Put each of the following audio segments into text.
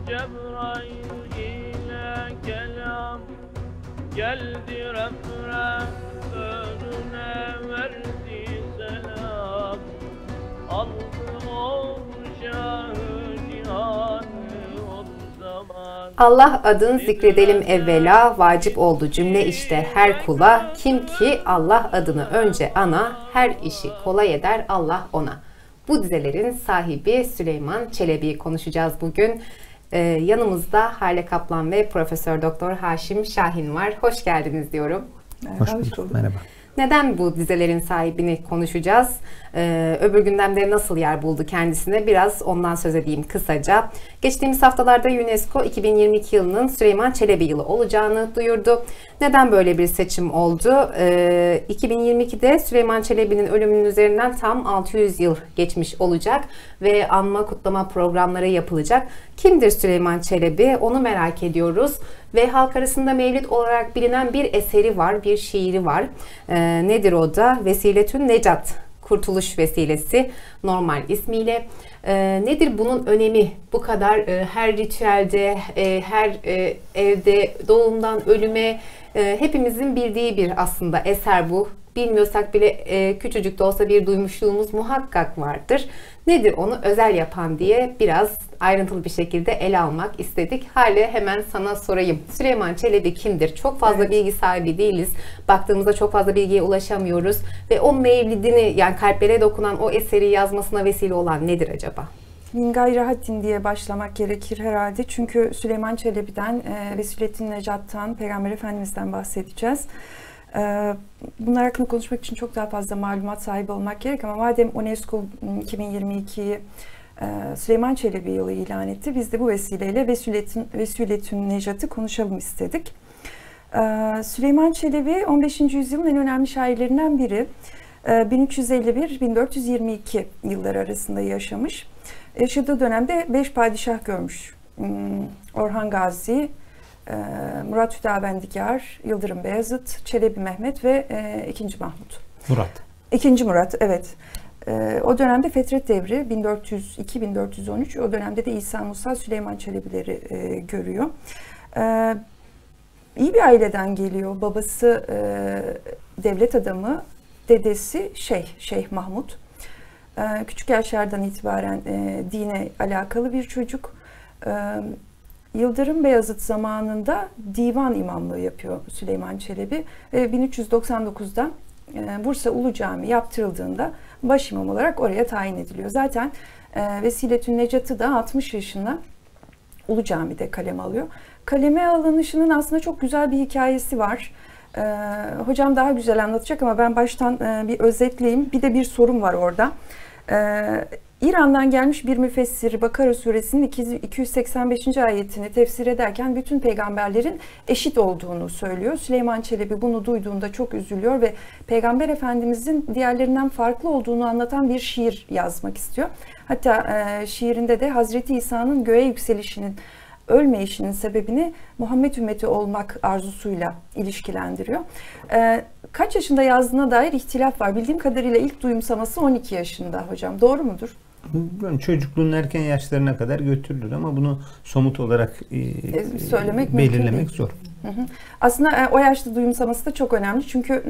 Cebrail ile kelam geldi refre önüne verdi selam. Aldı o şahı cihanı o zaman. Allah adını zikredelim evvela, vacip oldu cümle işte her kula. Kim ki Allah adını önce ana, her işi kolay eder Allah ona. Bu dizelerin sahibi Süleyman Çelebi'yi konuşacağız bugün. Yanımızda Hale Kaplan ve Profesör Doktor Haşim Şahin var. Hoş geldiniz diyorum. Hoş bulduk. Merhaba. Neden bu dizelerin sahibini konuşacağız? Öbür gündemde nasıl yer buldu kendisine? Biraz ondan söz edeyim kısaca. Geçtiğimiz haftalarda UNESCO 2022 yılının Süleyman Çelebi yılı olacağını duyurdu. Neden böyle bir seçim oldu? 2022'de Süleyman Çelebi'nin ölümünün üzerinden tam 600 yıl geçmiş olacak ve anma kutlama programları yapılacak. Kimdir Süleyman Çelebi? Onu merak ediyoruz. Ve halk arasında mevlid olarak bilinen bir eseri var, bir şiiri var. Nedir o da? Vesiletün Necat, Kurtuluş Vesilesi normal ismiyle. Nedir bunun önemi? Bu kadar her ritüelde, her evde doğumdan ölüme hepimizin bildiği bir aslında eser bu. Bilmiyorsak bile küçücük de olsa bir duymuşluğumuz muhakkak vardır. Nedir onu özel yapan diye biraz ayrıntılı bir şekilde ele almak istedik. Hale hemen sana sorayım. Süleyman Çelebi kimdir? Çok fazla bilgi sahibi değiliz. Baktığımızda çok fazla bilgiye ulaşamıyoruz. Ve o mevlidini yani kalplere dokunan o eseri yazmasına vesile olan nedir acaba? Min gayri haddin diye başlamak gerekir herhalde. Çünkü Süleyman Çelebi'den, Vesiletün Necat'tan, Peygamber Efendimiz'den bahsedeceğiz. Bunlar hakkında konuşmak için çok daha fazla malumat sahibi olmak gerek ama madem UNESCO 2022'yi Süleyman Çelebi yılı ilan etti, biz de bu vesileyle Vesiletün Necat'ı konuşalım istedik. Süleyman Çelebi 15. yüzyılın en önemli şairlerinden biri. 1351-1422 yılları arasında yaşamış. Yaşadığı dönemde 5 padişah görmüş. Orhan Gazi, Murat Hüdavendigar, Yıldırım Beyazıt, Çelebi Mehmet ve 2. Mahmut. Murat. 2. Murat, evet. O dönemde Fetret Devri 1402-1413, o dönemde de İsa Musa Süleyman Çelebileri görüyor. İyi bir aileden geliyor. Babası devlet adamı, dedesi Şeyh Mahmut. Küçük yaşlardan itibaren dine alakalı bir çocuk. Yıldırım Beyazıt zamanında divan imamlığı yapıyor Süleyman Çelebi ve 1399'da Bursa Ulu Camii yaptırıldığında baş imam olarak oraya tayin ediliyor. Zaten Vesiletün Necat'ı da 60 yaşında Ulu Cami'de kaleme alıyor. Kaleme alınışının aslında çok güzel bir hikayesi var. Hocam daha güzel anlatacak ama ben baştan bir özetleyeyim. Bir de bir sorum var orada. İran'dan gelmiş bir müfessir Bakara suresinin 285. ayetini tefsir ederken bütün peygamberlerin eşit olduğunu söylüyor. Süleyman Çelebi bunu duyduğunda çok üzülüyor ve Peygamber Efendimizin diğerlerinden farklı olduğunu anlatan bir şiir yazmak istiyor. Hatta şiirinde de Hazreti İsa'nın göğe yükselişinin, ölmeyişinin sebebini Muhammed ümmeti olmak arzusuyla ilişkilendiriyor. Kaç yaşında yazdığına dair ihtilaf var. Bildiğim kadarıyla ilk duyumsaması 12 yaşında hocam. Doğru mudur? Çocukluğun erken yaşlarına kadar götürülür ama bunu somut olarak söylemek belirlemek zor. Hı hı. Aslında o yaşta duyumsaması da çok önemli. Çünkü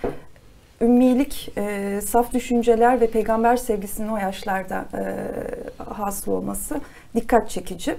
ümmilik, saf düşünceler ve peygamber sevgisinin o yaşlarda hasıl olması dikkat çekici.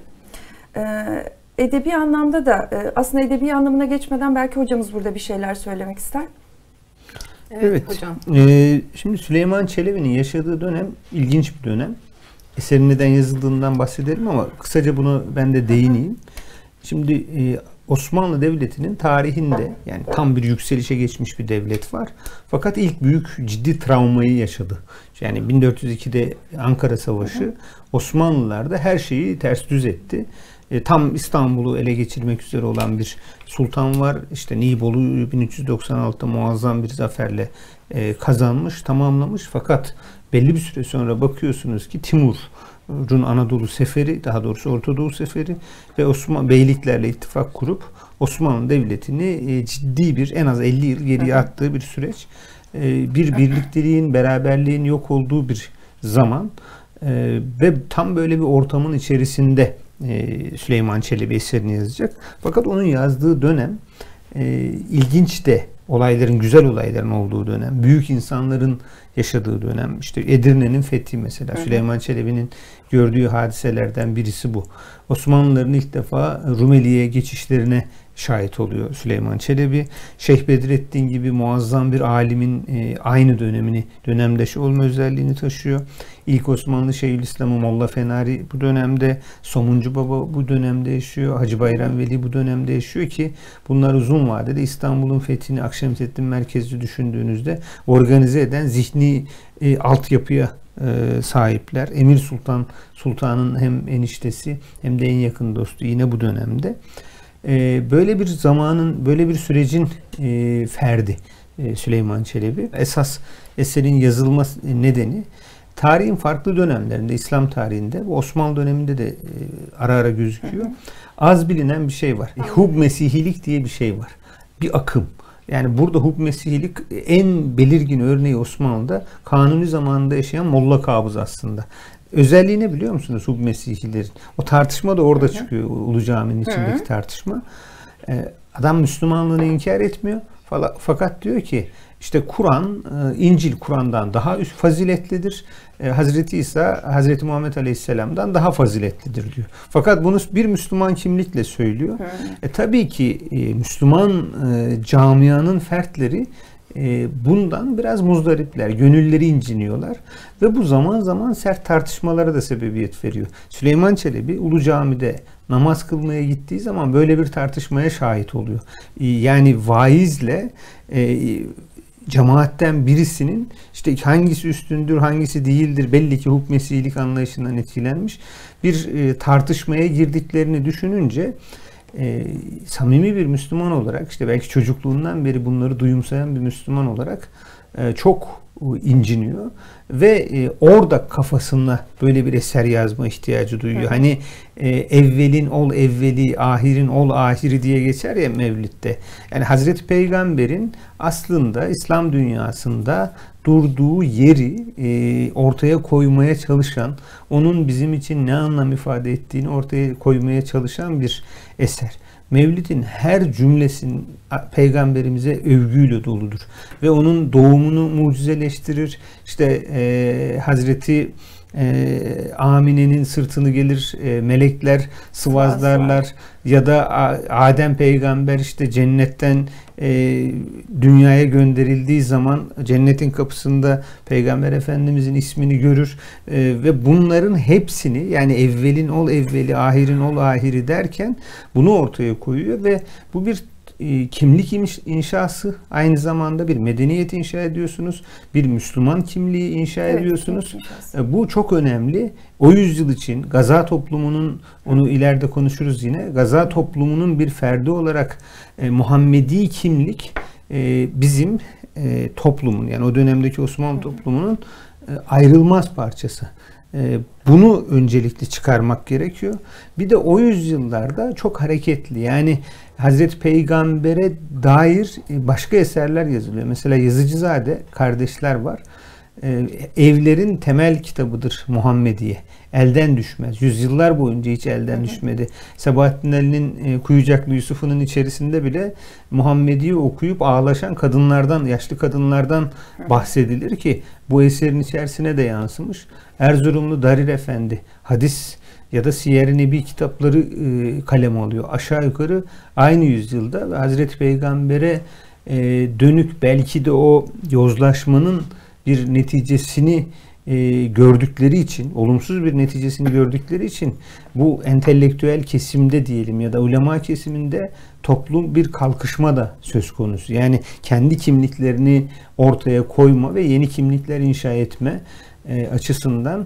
Edebi anlamda da aslında edebi anlamına geçmeden belki hocamız burada bir şeyler söylemek ister. Evet. Hocam. Şimdi Süleyman Çelebi'nin yaşadığı dönem ilginç bir dönem. Eserin neden yazıldığından bahsederim ama kısaca bunu ben de değineyim. Şimdi Osmanlı Devleti'nin tarihinde yani tam bir yükselişe geçmiş bir devlet var. Fakat ilk büyük ciddi travmayı yaşadı. Yani 1402'de Ankara Savaşı Osmanlılar da her şeyi ters düz etti. Tam İstanbul'u ele geçirmek üzere olan bir sultan var. İşte Nibolu'yu 1396'da muazzam bir zaferle kazanmış, tamamlamış. Fakat belli bir süre sonra bakıyorsunuz ki Timur'un Anadolu seferi, daha doğrusu Orta Doğu seferi ve Osmanlı beyliklerle ittifak kurup Osmanlı Devleti'ni ciddi bir en az 50 yıl geriye attığı bir süreç. Bir birlikteliğin, beraberliğin yok olduğu bir zaman ve tam böyle bir ortamın içerisinde Süleyman Çelebi eserini yazacak. Fakat onun yazdığı dönem ilginç de, olayların, güzel olayların olduğu dönem, büyük insanların yaşadığı dönem. İşte Edirne'nin fethi mesela. Süleyman Çelebi'nin gördüğü hadiselerden birisi bu. Osmanlıların ilk defa Rumeli'ye geçişlerine şahit oluyor Süleyman Çelebi. Şeyh Bedrettin gibi muazzam bir alimin aynı dönemdeşi olma özelliğini taşıyor. İlk Osmanlı Şeyhülislam'ı Molla Fenari bu dönemde, Somuncu Baba bu dönemde yaşıyor, Hacı Bayram Veli bu dönemde yaşıyor ki bunlar uzun vadede İstanbul'un fethini Akşemseddin merkezli düşündüğünüzde organize eden zihni altyapıya sahipler. Emir Sultan'ın hem eniştesi hem de en yakın dostu yine bu dönemde. Böyle bir zamanın, böyle bir sürecin ferdi Süleyman Çelebi. Esas eserin yazılma nedeni tarihin farklı dönemlerinde, İslam tarihinde, bu Osmanlı döneminde de ara ara gözüküyor. Az bilinen bir şey var. Hub Mesihilik diye bir şey var. Bir akım. Yani burada Hub Mesihilik en belirgin örneği Osmanlı'da Kanuni zamanında yaşayan Molla Kabız aslında. Özelliği ne biliyor musunuz Hub Mesihilerin? O tartışma da orada çıkıyor. Ulu Cami'nin içindeki tartışma. Adam Müslümanlığını inkar etmiyor. Fakat diyor ki işte Kur'an, İncil Kur'an'dan daha faziletlidir. Hazreti İsa, Hazreti Muhammed Aleyhisselam'dan daha faziletlidir diyor. Fakat bunu bir Müslüman kimlikle söylüyor. Tabii ki Müslüman camianın fertleri bundan biraz muzdaripler, gönülleri inciniyorlar ve bu zaman zaman sert tartışmalara da sebebiyet veriyor. Süleyman Çelebi Ulu Cami'de namaz kılmaya gittiği zaman böyle bir tartışmaya şahit oluyor. Yani vaizle cemaatten birisinin işte hangisi üstündür, hangisi değildir, belli ki hukm mesihilik anlayışından etkilenmiş bir tartışmaya girdiklerini düşününce samimi bir Müslüman olarak, işte belki çocukluğundan beri bunları duyumsayan bir Müslüman olarak çok inciniyor ve orada kafasında böyle bir eser yazma ihtiyacı duyuyor. Hani evvelin ol evveli, ahirin ol ahiri diye geçer ya Mevlid'de. Yani Hazreti Peygamber'in aslında İslam dünyasında durduğu yeri ortaya koymaya çalışan, onun bizim için ne anlam ifade ettiğini ortaya koymaya çalışan bir eser. Mevlid'in her cümlesin Peygamberimize övgüyle doludur. Ve onun doğumunu mucizeleştirir. İşte Hazreti Amine'nin sırtını gelir melekler sıvazlarlar ya da Adem peygamber işte cennetten dünyaya gönderildiği zaman cennetin kapısında Peygamber Efendimizin ismini görür ve bunların hepsini, yani evvelin ol evveli, ahirin ol ahiri derken bunu ortaya koyuyor ve bu bir kimlik inşası, aynı zamanda bir medeniyet inşa ediyorsunuz. Bir Müslüman kimliği inşa ediyorsunuz. Bu çok önemli. O yüzyıl için Gaza toplumunun, onu ileride konuşuruz yine, Gaza toplumunun bir ferdi olarak Muhammedi kimlik bizim toplumun, yani o dönemdeki Osmanlı toplumunun ayrılmaz parçası. Bunu öncelikli çıkarmak gerekiyor. Bir de o yüzyıllarda çok hareketli, yani Hazreti Peygamber'e dair başka eserler yazılıyor. Mesela Yazıcızade kardeşler var. Evlerin temel kitabıdır Muhammediye. Elden düşmez. Yüzyıllar boyunca hiç elden düşmedi. Sabahattin Ali'nin Kuyucaklı Yusuf'unun içerisinde bile Muhammediye okuyup ağlaşan kadınlardan, yaşlı kadınlardan bahsedilir ki bu eserin içerisine de yansımış. Erzurumlu Darir Efendi hadis ya da Siyer-i Nebi kitapları kaleme alıyor. Aşağı yukarı aynı yüzyılda ve Hazreti Peygamber'e dönük belki de o yozlaşmanın bir neticesini gördükleri için, olumsuz bir neticesini gördükleri için bu entelektüel kesimde diyelim ya da ulema kesiminde toplum bir kalkışma da söz konusu. Yani kendi kimliklerini ortaya koyma ve yeni kimlikler inşa etme açısından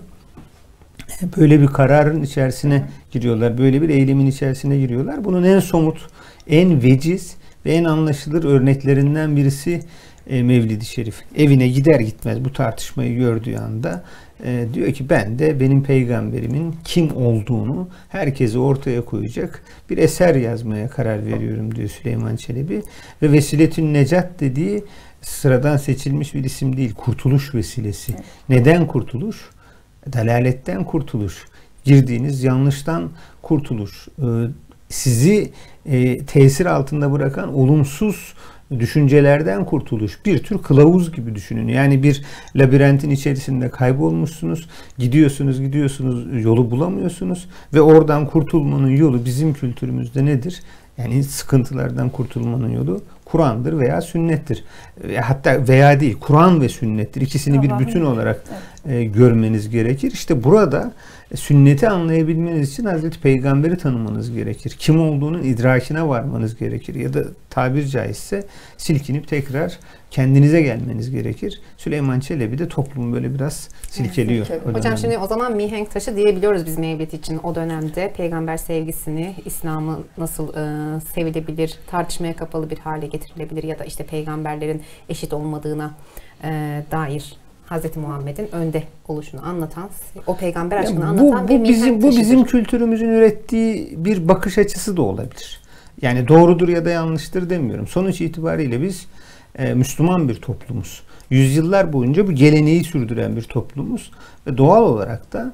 böyle bir kararın içerisine giriyorlar. Böyle bir eylemin içerisine giriyorlar. Bunun en somut, en veciz ve en anlaşılır örneklerinden birisi Mevlid-i Şerif. Evine gider gitmez bu tartışmayı gördüğü anda diyor ki ben de benim peygamberimin kim olduğunu herkese ortaya koyacak bir eser yazmaya karar veriyorum diyor Süleyman Çelebi. Ve Vesiletün Necat dediği sıradan seçilmiş bir isim değil. Kurtuluş vesilesi. Neden kurtuluş? Dalaletten kurtuluş. girdiğiniz yanlıştan kurtuluş, sizi tesir altında bırakan olumsuz düşüncelerden kurtuluş, bir tür kılavuz gibi düşünün. Yani bir labirentin içerisinde kaybolmuşsunuz, gidiyorsunuz, yolu bulamıyorsunuz ve oradan kurtulmanın yolu bizim kültürümüzde nedir? Yani sıkıntılardan kurtulmanın yolu Kur'an'dır veya sünnettir. Hatta veya değil, Kur'an ve sünnettir. İkisini bir bütün olarak görmeniz gerekir. İşte burada sünneti anlayabilmeniz için Hazreti Peygamber'i tanımanız gerekir. Kim olduğunun idrakine varmanız gerekir. Ya da tabir caizse silkinip tekrar kendinize gelmeniz gerekir. Süleyman Çelebi de toplumu böyle biraz silkeliyor. Hocam şimdi o zaman mihenk taşı diyebiliyoruz biz Mevlid için. O dönemde peygamber sevgisini, İslam'ı nasıl sevilebilir, tartışmaya kapalı bir hale getirilebilir ya da işte peygamberlerin eşit olmadığına dair Hz. Muhammed'in önde oluşunu anlatan, o peygamber aşkını anlatan bir mihenk taşıdır. Bu bizim kültürümüzün ürettiği bir bakış açısı da olabilir. Yani doğrudur ya da yanlıştır demiyorum. Sonuç itibariyle biz Müslüman bir toplumuz. Yüzyıllar boyunca bu geleneği sürdüren bir toplumuz ve doğal olarak da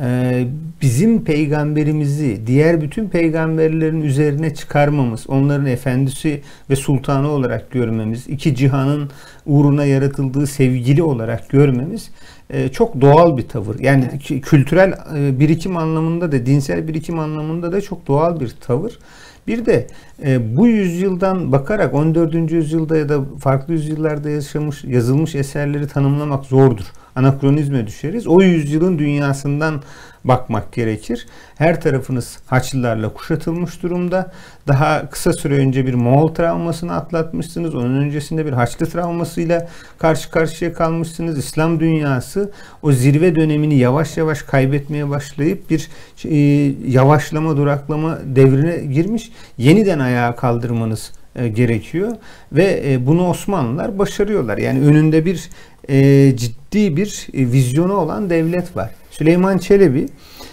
bizim peygamberimizi diğer bütün peygamberlerin üzerine çıkarmamız, onların efendisi ve sultanı olarak görmemiz, iki cihanın uğruna yaratıldığı sevgili olarak görmemiz çok doğal bir tavır. Yani kültürel birikim anlamında da, dinsel birikim anlamında da çok doğal bir tavır. Bir de bu yüzyıldan bakarak 14. yüzyılda ya da farklı yüzyıllarda yazılmış eserleri tanımlamak zordur. Anakronizme düşeriz. O yüzyılın dünyasından bakmak gerekir. Her tarafınız Haçlılarla kuşatılmış durumda. Daha kısa süre önce bir Moğol travmasını atlatmışsınız. Onun öncesinde bir Haçlı travmasıyla karşı karşıya kalmışsınız. İslam dünyası o zirve dönemini yavaş yavaş kaybetmeye başlayıp bir yavaşlama, duraklama devrine girmiş. Yeniden ayağa kaldırmanız gerekiyor. Ve bunu Osmanlılar başarıyorlar. Yani önünde bir ciddi bir vizyonu olan devlet var. Süleyman Çelebi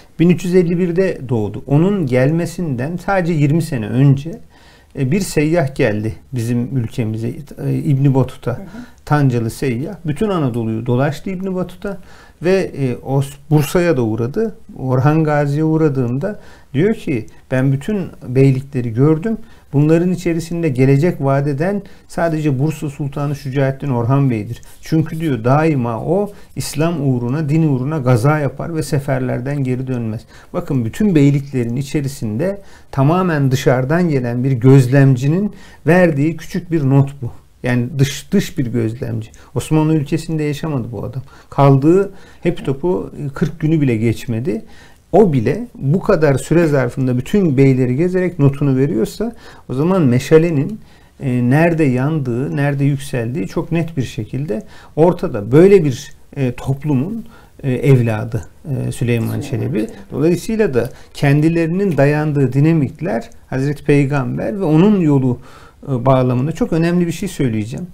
1351'de doğdu. Onun gelmesinden sadece 20 sene önce bir seyyah geldi bizim ülkemize, İbn Battuta, Tancalı seyyah. Bütün Anadolu'yu dolaştı İbn Battuta ve Bursa'ya da uğradı. Orhan Gazi'ye uğradığında diyor ki ben bütün beylikleri gördüm. Bunların içerisinde gelecek vaat eden sadece Bursa Sultanı Şücaettin Orhan Bey'dir. Çünkü diyor daima o İslam uğruna, din uğruna gaza yapar ve seferlerden geri dönmez. Bakın bütün beyliklerin içerisinde tamamen dışarıdan gelen bir gözlemcinin verdiği küçük bir not bu. Yani dış bir gözlemci. Osmanlı ülkesinde yaşamadı bu adam. Kaldığı hep topu 40 günü bile geçmedi. O bile bu kadar süre zarfında bütün beyleri gezerek notunu veriyorsa o zaman meşalenin nerede yandığı, nerede yükseldiği çok net bir şekilde ortada. Böyle bir toplumun evladı Süleyman Çelebi. Dolayısıyla da kendilerinin dayandığı dinamikler Hazreti Peygamber ve onun yolu bağlamında çok önemli bir şey söyleyeceğim.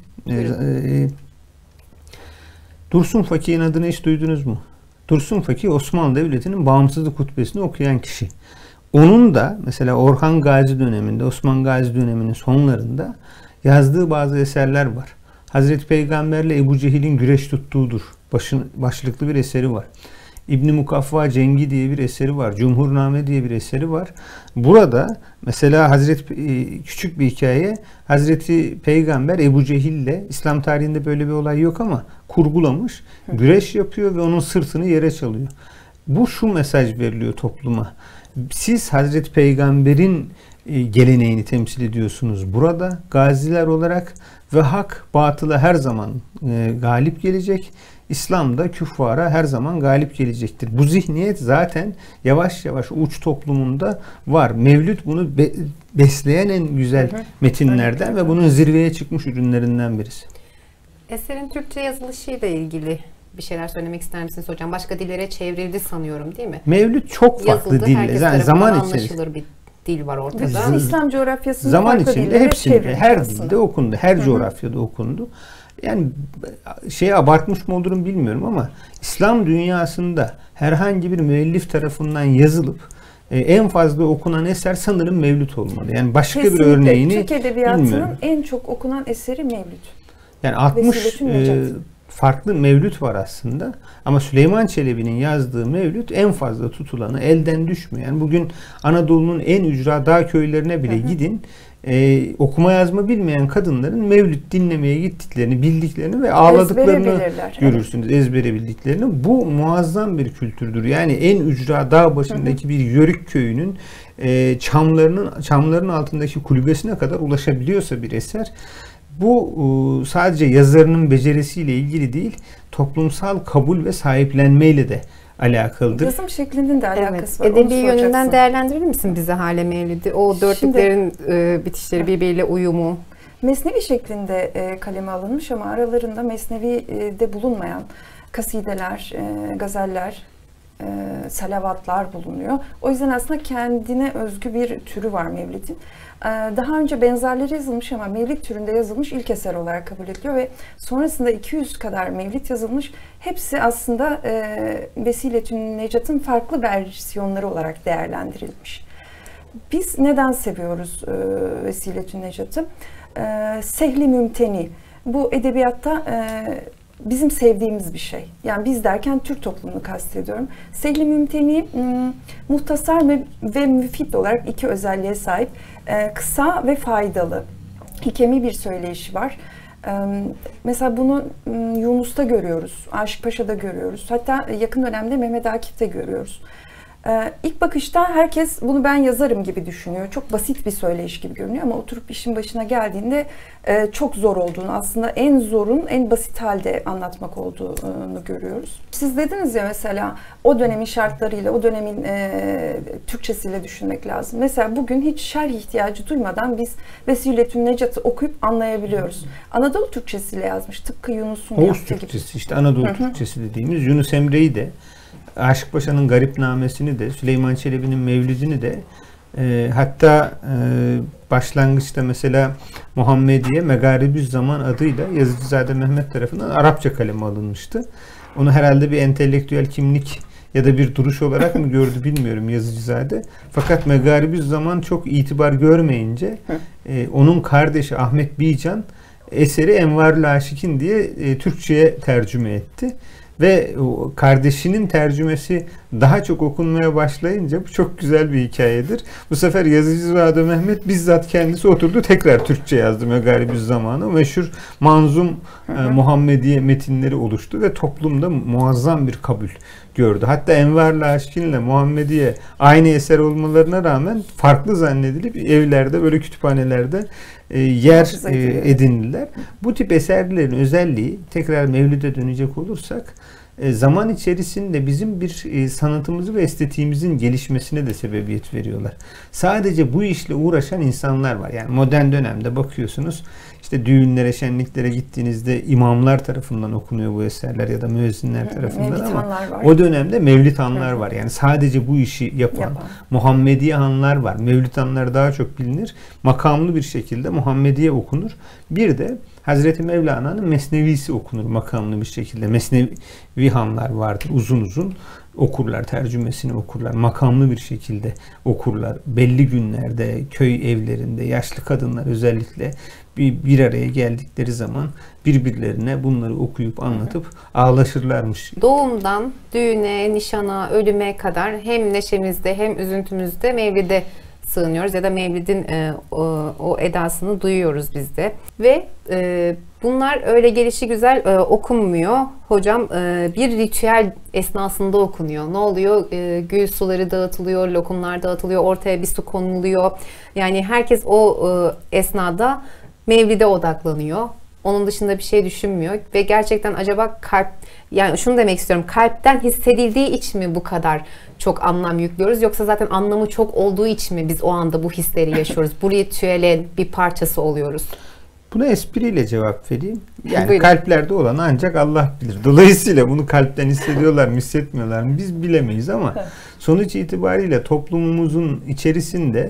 Dursun Fakih'in adını hiç duydunuz mu? Dursun Fakih Osmanlı Devleti'nin bağımsızlık hutbesini okuyan kişi. Onun da mesela Orhan Gazi döneminde, Osman Gazi döneminin sonlarında yazdığı bazı eserler var. Hazreti Peygamberle Ebu Cehil'in güreş tuttuğudur. Başlıklı bir eseri var. İbn-i Mukaffa Cengi diye bir eseri var. Cumhurname diye bir eseri var. Burada mesela küçük bir hikaye, Hazreti Peygamber Ebu Cehil'le, İslam tarihinde böyle bir olay yok ama kurgulamış, güreş yapıyor ve onun sırtını yere çalıyor. Bu şu mesaj veriliyor topluma. Siz Hazreti Peygamber'in geleneğini temsil ediyorsunuz burada gaziler olarak ve hak batıla her zaman galip gelecek. İslam da küffara her zaman galip gelecektir. Bu zihniyet zaten yavaş yavaş uç toplumunda var. Mevlüt bunu besleyen en güzel metinlerden ve bunun zirveye çıkmış ürünlerinden birisi. Eserin Türkçe yazılışıyla ilgili bir şeyler söylemek ister misiniz hocam? Başka dillere çevrildi sanıyorum, değil mi? Mevlüt çok farklı dille. Yani zaman içerisinde bir dil var ortada. Bütün İslam coğrafyasında zaman farklı içinde dillere hepsinde, çevrildi her aslında. dilde okundu. Her coğrafyada okundu. Yani abartmış mı olurum bilmiyorum ama İslam dünyasında herhangi bir müellif tarafından yazılıp en fazla okunan eser sanırım Mevlüt olmalı. Yani başka Kesinlikle. bir örneğini Türk edebiyatının bilmiyorum. en çok okunan eseri Mevlüt. Yani 60 farklı mevlüt var aslında. Ama Süleyman Çelebi'nin yazdığı mevlüt en fazla tutulanı, elden düşmeyen. Bugün Anadolu'nun en ücra dağ köylerine bile gidin. Okuma yazma bilmeyen kadınların mevlüt dinlemeye gittiklerini, bildiklerini ve ağladıklarını görürsünüz. Evet. Ezbere bildiklerini. Bu muazzam bir kültürdür. Yani en ücra dağ başındaki bir yörük köyünün çamların altındaki kulübesine kadar ulaşabiliyorsa bir eser, bu sadece yazarının becerisiyle ilgili değil, toplumsal kabul ve sahiplenmeyle de alakalıdır. Yazım şeklinin de alakası var. Edebi yönünden değerlendirir misin bize Hale Mevlid'i? O dörtlüklerin bitişleri birbiriyle uyumu. Mesnevi şeklinde kaleme alınmış ama aralarında Mesnevi'de bulunmayan kasideler, gazeller, salavatlar bulunuyor. O yüzden aslında kendine özgü bir türü var Mevlid'in. Daha önce benzerleri yazılmış ama Mevlid türünde yazılmış ilk eser olarak kabul ediliyor ve sonrasında 200 kadar Mevlid yazılmış. Hepsi aslında Vesiletün Necat'ın farklı versiyonları olarak değerlendirilmiş. Biz neden seviyoruz Vesiletün Necat'ı? Sehli mümteni. Bu edebiyatta bizim sevdiğimiz bir şey. Yani biz derken Türk toplumunu kastediyorum. Sehli mümteni muhtasar ve müfit olarak iki özelliğe sahip. Kısa ve faydalı. Hikemi bir söyleyişi var. Mesela bunu Yunus'ta görüyoruz, Aşık Paşa'da görüyoruz. Hatta yakın dönemde Mehmet Akif'te görüyoruz. İlk bakışta herkes bunu ben yazarım gibi düşünüyor. Çok basit bir söyleyiş gibi görünüyor ama oturup işin başına geldiğinde çok zor olduğunu, aslında en zorun en basit halde anlatmak olduğunu görüyoruz. Siz dediniz ya mesela o dönemin şartlarıyla, o dönemin Türkçesiyle düşünmek lazım. Mesela bugün hiç şerh ihtiyacı duymadan biz Vesiletün Necat'ı okuyup anlayabiliyoruz. Anadolu Türkçesiyle yazmış, tıpkı Yunus'un Oğuz yaptığı Türkçesi, gibi. işte Anadolu Türkçesi dediğimiz Yunus Emre'yi de, Aşık Paşa'nın Garipnamesini de, Süleyman Çelebi'nin Mevlidini de, hatta başlangıçta mesela Muhammediye Megaribüzzaman adıyla Yazıcızade Mehmet tarafından Arapça kaleme alınmıştı. Onu herhalde bir entelektüel kimlik ya da bir duruş olarak mı gördü bilmiyorum Yazıcızade. Fakat Megaribüzzaman çok itibar görmeyince onun kardeşi Ahmet Bican eseri Envar-ı Aşikin diye Türkçe'ye tercüme etti. Ve kardeşinin tercümesi daha çok okunmaya başlayınca bu çok güzel bir hikayedir. Bu sefer Yazıcızade Mehmet bizzat kendisi oturdu tekrar Türkçe yazdı Megaribüzzaman'ı. Meşhur manzum Muhammediye metinleri oluştu ve toplumda muazzam bir kabul gördü. Hatta Enver-i Aşikin ile Muhammediye aynı eser olmalarına rağmen farklı zannedilip evlerde, böyle kütüphanelerde yer edindiler. Bu tip eserlerin özelliği, tekrar Mevlid'e dönecek olursak, zaman içerisinde bizim bir sanatımızı ve estetiğimizin gelişmesine de sebebiyet veriyorlar. Sadece bu işle uğraşan insanlar var. Yani modern dönemde bakıyorsunuz, işte düğünlere, şenliklere gittiğinizde imamlar tarafından okunuyor bu eserler ya da müezzinler tarafından, ama o dönemde mevlid hanlar var. Yani sadece bu işi yapan Muhammediye hanlar var. Mevlid hanlar daha çok bilinir. Makamlı bir şekilde Muhammediye okunur. Bir de Hazreti Mevlana'nın Mesnevisi okunur makamlı bir şekilde. Mesnevi hanlar vardır. Uzun uzun okurlar, tercümesini okurlar. Makamlı bir şekilde okurlar. Belli günlerde, köy evlerinde, yaşlı kadınlar özellikle bir araya geldikleri zaman birbirlerine bunları okuyup anlatıp ağlaşırlarmış. Doğumdan düğüne, nişana, ölüme kadar hem neşemizde hem üzüntümüzde Mevlid'e sığınıyoruz ya da Mevlid'in o edasını duyuyoruz biz de. Ve bunlar öyle gelişigüzel okunmuyor. Hocam bir ritüel esnasında okunuyor. Ne oluyor? Gül suları dağıtılıyor, lokumlar dağıtılıyor, ortaya bir su konuluyor. Yani herkes o esnada Mevlid'e odaklanıyor. Onun dışında bir şey düşünmüyor ve gerçekten acaba yani şunu demek istiyorum, kalpten hissedildiği için mi bu kadar çok anlam yüklüyoruz, yoksa zaten anlamı çok olduğu için mi biz o anda bu hisleri yaşıyoruz? Bu ritüelin bir parçası oluyoruz. Buna espriyle cevap vereyim. Yani kalplerde olan ancak Allah bilir. Dolayısıyla bunu kalpten hissediyorlar mı, hissetmiyorlar mı biz bilemeyiz, ama sonuç itibariyle toplumumuzun içerisinde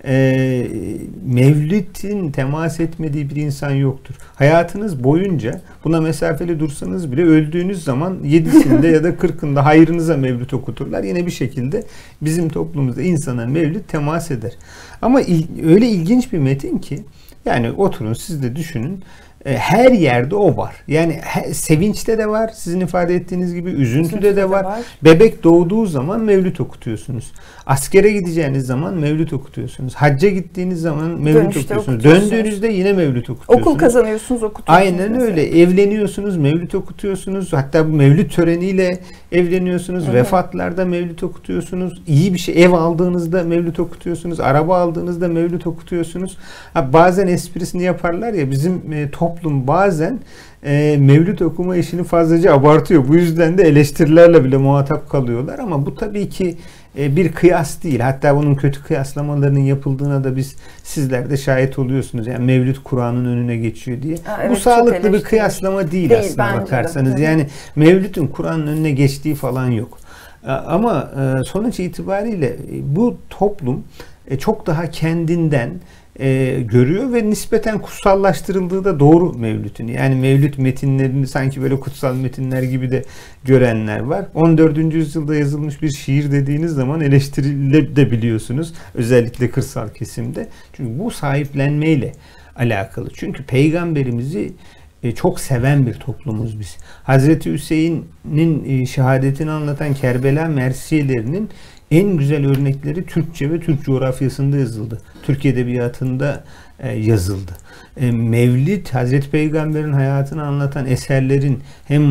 Mevlid'in temas etmediği bir insan yoktur. Hayatınız boyunca buna mesafeli dursanız bile öldüğünüz zaman 7'sinde ya da 40'ında hayrınıza Mevlid okuturlar. Yine bir şekilde bizim toplumumuzda insana Mevlid temas eder. Ama öyle ilginç bir metin ki, yani oturun siz de düşünün. her yerde o var. Yani sevinçte de var, sizin ifade ettiğiniz gibi üzüntüde de var. Bebek doğduğu zaman mevlüt okutuyorsunuz. Askere gideceğiniz zaman mevlüt okutuyorsunuz. Hacca gittiğiniz zaman mevlüt okutuyorsunuz. Döndüğünüzde yine mevlüt okutuyorsunuz. Okul kazanıyorsunuz, okutuyorsunuz. Aynen mesela. Öyle. Evleniyorsunuz, mevlüt okutuyorsunuz. Hatta bu mevlüt töreniyle evleniyorsunuz. Hı-hı. Vefatlarda mevlüt okutuyorsunuz. İyi bir şey, ev aldığınızda mevlüt okutuyorsunuz. Araba aldığınızda mevlüt okutuyorsunuz. Bazen esprisini yaparlar ya, bizim toplum bazen mevlüt okuma işini fazlaca abartıyor. Bu yüzden de eleştirilerle bile muhatap kalıyorlar, ama bu tabii ki bir kıyas değil. Hatta bunun kötü kıyaslamalarının yapıldığına da sizler de şahit oluyorsunuz. Yani mevlüt Kur'an'ın önüne geçiyor diye. Evet, bu sağlıklı bir kıyaslama değil aslında bakarsanız. De. Yani mevlütün Kur'an'ın önüne geçtiği falan yok. Ama sonuç itibariyle bu toplum çok daha kendinden görüyor ve nispeten kutsallaştırıldığı da doğru mevlütün. Yani mevlüt metinlerini sanki böyle kutsal metinler gibi de görenler var. 14. yüzyılda yazılmış bir şiir dediğiniz zaman eleştirilebiliyorsunuz. Özellikle kırsal kesimde. Çünkü bu sahiplenmeyle alakalı. Çünkü peygamberimizi çok seven bir toplumuz biz. Hazreti Hüseyin'in şehadetini anlatan Kerbela mersiyelerinin en güzel örnekleri Türkçe ve Türk coğrafyasında yazıldı. Türk edebiyatında yazıldı. Mevlid, Hazreti Peygamber'in hayatını anlatan eserlerin hem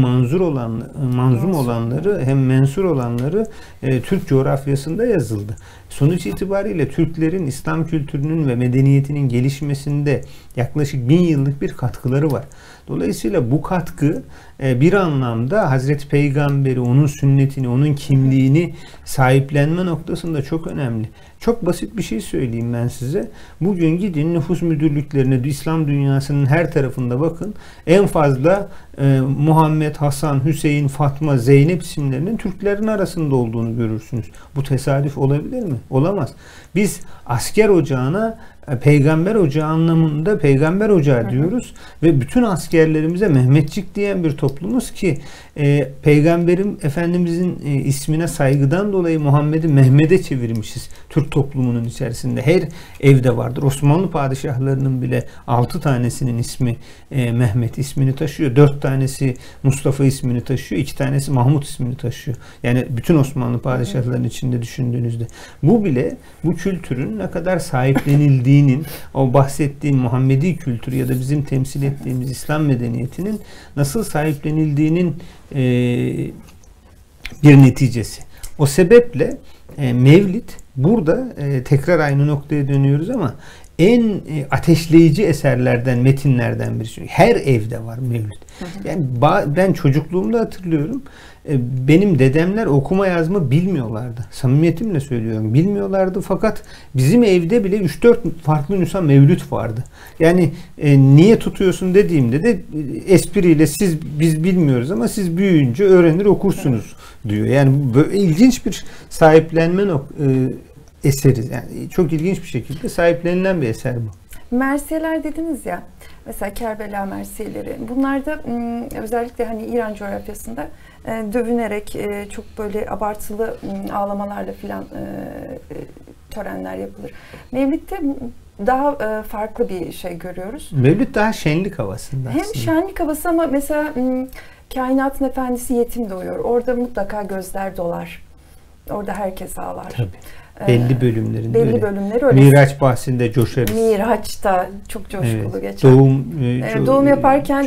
manzum olanları hem mensur olanları Türk coğrafyasında yazıldı. Sonuç itibariyle Türklerin İslam kültürünün ve medeniyetinin gelişmesinde yaklaşık 1000 yıllık bir katkıları var. Dolayısıyla bu katkı bir anlamda Hazreti Peygamber'i, onun sünnetini, onun kimliğini sahiplenme noktasında çok önemli. Çok basit bir şey söyleyeyim ben size. Bugün gidin nüfus müdürlüklerine, İslam dünyasının her tarafında bakın. En fazla Muhammed, Hasan, Hüseyin, Fatma, Zeynep isimlerinin Türklerin arasında olduğunu görürsünüz. Bu tesadüf olabilir mi? Olamaz. Biz asker ocağına peygamber ocağı anlamında peygamber ocağı diyoruz ve bütün askerlerimize Mehmetçik diyen bir toplumuz ki Peygamberim Efendimizin ismine saygıdan dolayı Muhammed'i Mehmet'e çevirmişiz Türk toplumunun içerisinde. Her evde vardır. Osmanlı padişahlarının bile 6 tanesinin ismi Mehmet ismini taşıyor. 4 tanesi Mustafa ismini taşıyor. 2 tanesi Mahmut ismini taşıyor. Yani bütün Osmanlı padişahlarının içinde düşündüğünüzde. Bu bile bu kültürün ne kadar sahiplenildiğinin, o bahsettiğim Muhammedi kültürü ya da bizim temsil ettiğimiz İslam medeniyetinin nasıl sahiplenildiğinin bir neticesi. O sebeple Mevlid burada tekrar aynı noktaya dönüyoruz ama en ateşleyici eserlerden, metinlerden birisi. Her evde var Mevlid. Yani ben çocukluğumda hatırlıyorum. Benim dedemler okuma yazma bilmiyorlardı. Samimiyetimle söylüyorum. Bilmiyorlardı fakat bizim evde bile 3-4 farklı nüsha mevlüt vardı. Yani niye tutuyorsun dediğimde de espriyle biz bilmiyoruz ama siz büyüyünce öğrenir okursunuz diyor. Yani böyle ilginç bir sahiplenme eseri. Yani çok ilginç bir şekilde sahiplenilen bir eser bu. Mersiyeler dediniz ya. Mesela Kerbela mersiyeleri. Bunlar da özellikle hani İran coğrafyasında dövünerek çok böyle abartılı ağlamalarla filan törenler yapılır. Mevlid'de daha farklı bir şey görüyoruz. Mevlid daha şenlik havasında hem aslında. Şenlik havası ama mesela kainatın efendisi yetim doğuyor. Orada mutlaka gözler dolar. Orada herkes ağlar. Tabii. Belli bölümlerinde belli öyle. Bölümleri öyle. Miraç bahsinde coşarız. Miraç'ta çok coşkulu geçer. Doğum yaparken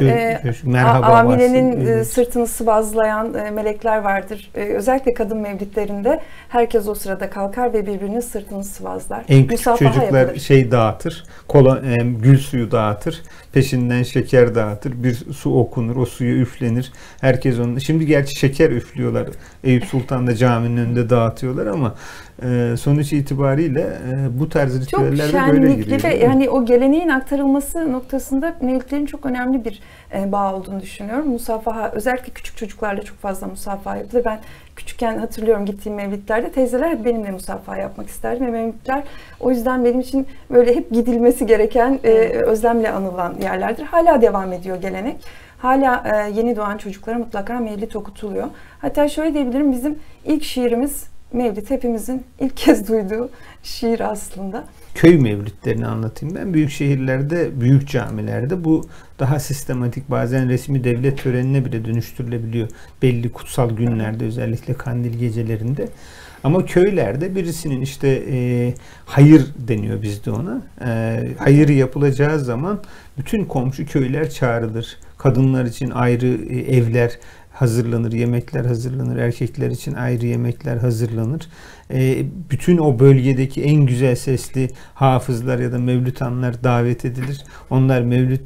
Amine'nin sırtını sıvazlayan melekler vardır. Özellikle kadın mevlidlerinde herkes o sırada kalkar ve birbirinin sırtını sıvazlar. En küçük çocuklar yapılır. Dağıtır. Gül suyu dağıtır. Peşinden şeker dağıtır. Bir su okunur. O suyu üflenir. Herkes onu. Şimdi gerçi şeker üflüyorlar. Eyüp Sultan'da caminin önünde dağıtıyorlar ama sonuç itibariyle bu tarz ritüeller de böyle giriyor. Çok şenlikli ve yani o geleneğin aktarılması noktasında mevlidlerin çok önemli bir bağ olduğunu düşünüyorum. Musafaha, özellikle küçük çocuklarla çok fazla musafaha yapılır. Ben küçükken hatırlıyorum gittiğim mevlidlerde teyzeler hep benimle musafaha yapmak isterdi ve mevlidler o yüzden benim için böyle hep gidilmesi gereken, özlemle anılan yerlerdir. Hala devam ediyor gelenek. Hala yeni doğan çocuklara mutlaka mevlid okutuluyor. Hatta şöyle diyebilirim, bizim ilk şiirimiz Mevlid hepimizin ilk kez duyduğu şiir aslında. Köy mevlütlerini anlatayım ben. Büyük şehirlerde, büyük camilerde bu daha sistematik, bazen resmi devlet törenine bile dönüştürülebiliyor. Belli kutsal günlerde, özellikle kandil gecelerinde. Ama köylerde birisinin işte hayır deniyor bizde ona. Hayırı yapılacağı zaman bütün komşu köyler çağrılır. Kadınlar için ayrı evler hazırlanır, yemekler hazırlanır. Erkekler için ayrı yemekler hazırlanır. Bütün o bölgedeki en güzel sesli hafızlar ya da mevlütanlar davet edilir. Onlar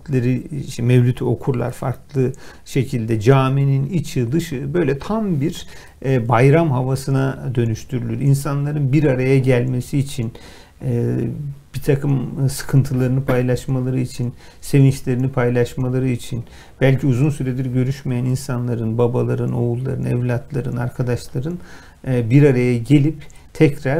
mevlütü okurlar farklı şekilde. Caminin içi dışı böyle tam bir bayram havasına dönüştürülür. İnsanların bir araya gelmesi için, bir takım sıkıntılarını paylaşmaları için, sevinçlerini paylaşmaları için, belki uzun süredir görüşmeyen insanların, babaların, oğulların, evlatların, arkadaşların bir araya gelip tekrar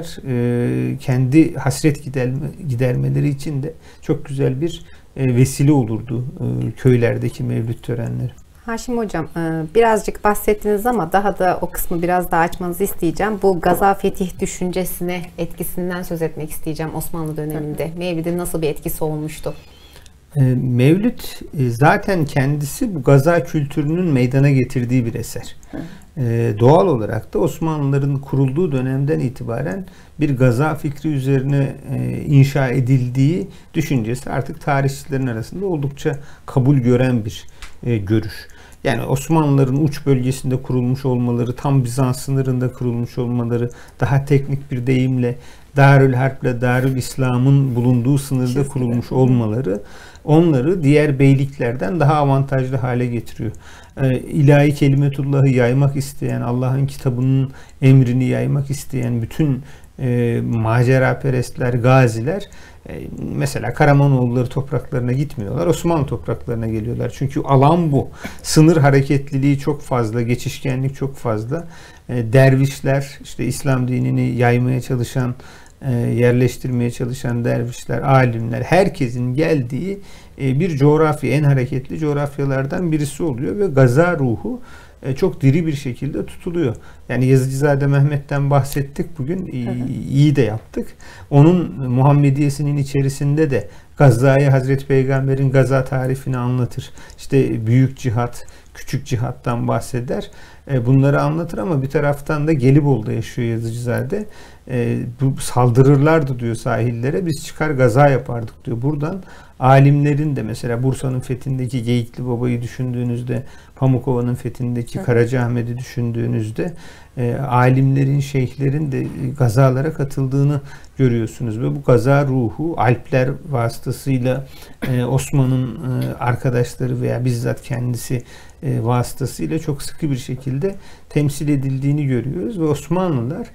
kendi hasret gidermeleri için de çok güzel bir vesile olurdu köylerdeki mevlüt törenleri. Haşim Hocam, birazcık bahsettiniz ama daha da o kısmı biraz daha açmanızı isteyeceğim. Bu gaza fetih düşüncesine, etkisinden söz etmek isteyeceğim Osmanlı döneminde. Mevlid'in nasıl bir etkisi olmuştu? Mevlüt zaten kendisi bu gaza kültürünün meydana getirdiği bir eser. Doğal olarak da Osmanlıların kurulduğu dönemden itibaren bir gaza fikri üzerine inşa edildiği düşüncesi artık tarihçilerin arasında oldukça kabul gören bir görüş. Yani Osmanlıların uç bölgesinde kurulmuş olmaları, tam Bizans sınırında kurulmuş olmaları, daha teknik bir deyimle Darül Harp'le Darül İslam'ın bulunduğu sınırda kurulmuş olmaları onları diğer beyliklerden daha avantajlı hale getiriyor. İlahi kelimetullahı yaymak isteyen, Allah'ın kitabının emrini yaymak isteyen bütün maceraperestler, gaziler mesela Karamanoğulları topraklarına gitmiyorlar. Osmanlı topraklarına geliyorlar. Çünkü alan bu. Sınır hareketliliği çok fazla, geçişkenlik çok fazla. Dervişler, işte İslam dinini yaymaya çalışan, yerleştirmeye çalışan dervişler, alimler, herkesin geldiği bir coğrafya, en hareketli coğrafyalardan birisi oluyor ve gaza ruhu çok diri bir şekilde tutuluyor. Yani Yazıcızade Mehmet'ten bahsettik bugün, iyi de yaptık. Onun Muhammediyesinin içerisinde de gazayı, Hazreti Peygamber'in gaza tarifini anlatır. İşte büyük cihat, küçük cihattan bahseder. Bunları anlatır ama bir taraftan da Gelibolu'da yaşıyor Yazıcızade. Bu saldırırlardı diyor sahillere, biz çıkar gaza yapardık diyor. Buradan alimlerin de mesela Bursa'nın fethindeki Geyikli Baba'yı düşündüğünüzde, Pamukova'nın fethindeki Karacaahmet'i düşündüğünüzde alimlerin, şeyhlerin de gazalara katıldığını görüyorsunuz ve bu gaza ruhu Alpler vasıtasıyla Osman'ın arkadaşları veya bizzat kendisi vasıtasıyla çok sıkı bir şekilde temsil edildiğini görüyoruz ve Osmanlılar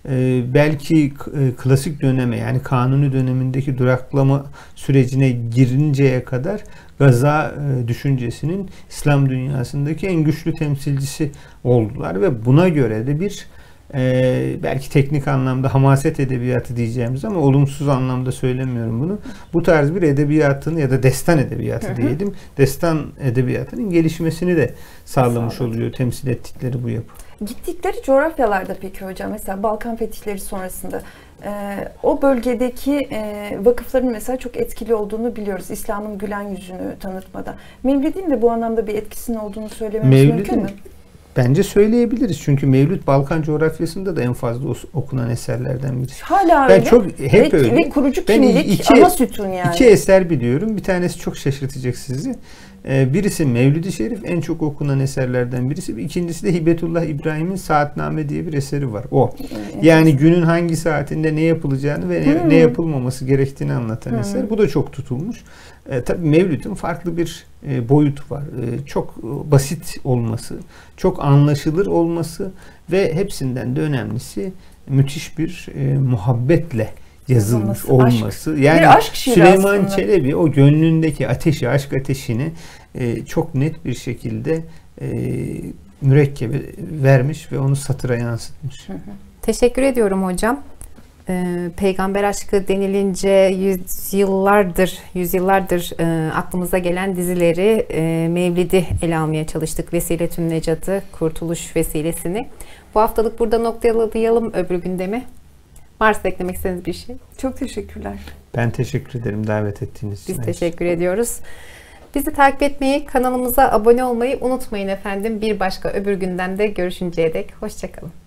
belki klasik döneme, yani Kanuni dönemindeki duraklama sürecine girinceye kadar gaza düşüncesinin İslam dünyasındaki en güçlü temsilcisi oldular ve buna göre de bir belki teknik anlamda hamaset edebiyatı diyeceğimiz ama olumsuz anlamda söylemiyorum bunu. Bu tarz bir edebiyatın ya da destan edebiyatı diyelim, destan edebiyatının gelişmesini de sağlamış oluyor temsil ettikleri bu yapı. Gittikleri coğrafyalarda peki hocam, mesela Balkan fetihleri sonrasında o bölgedeki vakıfların mesela çok etkili olduğunu biliyoruz. İslam'ın gülen yüzünü tanıtmada. Mevlid'in de bu anlamda bir etkisinin olduğunu söylememiz mümkün mü? Bence söyleyebiliriz. Çünkü Mevlüt Balkan coğrafyasında da en fazla okunan eserlerden birisi. Hala ben öyle. Hep öyle. Ve kurucu kimlik, ana sütun yani. İki eser biliyorum. Bir tanesi çok şaşırtacak sizi. Birisi Mevlid-i Şerif, en çok okunan eserlerden birisi. İkincisi de Hibetullah İbrahim'in Saatname diye bir eseri var. O. Yani günün hangi saatinde ne yapılacağını ve ne yapılmaması gerektiğini anlatan eser. Bu da çok tutulmuş. Tabii Mevlüt'ün farklı bir boyutu var. Çok basit olması, çok anlaşılır olması ve hepsinden de önemlisi müthiş bir muhabbetle yazılmış olması. Yani Süleyman Çelebi o gönlündeki ateşi, aşk ateşini çok net bir şekilde mürekkebe vermiş ve onu satıra yansıtmış. Teşekkür ediyorum hocam. Peygamber aşkı denilince yüzyıllardır aklımıza gelen dizileri, Mevlid'i ele almaya çalıştık. Vesiletün Necat'ı, Kurtuluş Vesilesini. Bu haftalık burada noktalayalım öbür gündemi. Varsa eklemek istediğiniz bir şey. Çok teşekkürler. Ben teşekkür ederim davet ettiğiniz için. Biz teşekkür ediyoruz. Bizi takip etmeyi, kanalımıza abone olmayı unutmayın efendim. Bir başka öbür gündemde görüşünceye dek hoşça kalın.